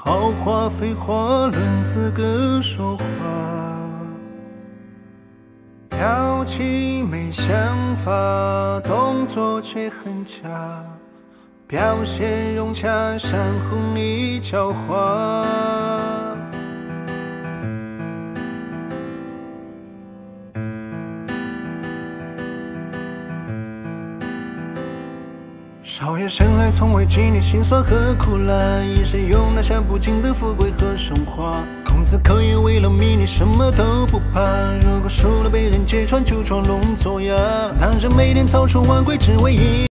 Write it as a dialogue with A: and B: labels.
A: 豪华废话论资格说话，表情没想法，动作却很假，表现融洽，山洪里狡猾。少爷生来从未经历辛酸和苦辣，一生用拿下不尽的富贵和荣华。公子可以为了名利什么都不怕，如果输了被人揭穿就装聋作哑。男人每天早出晚归只为一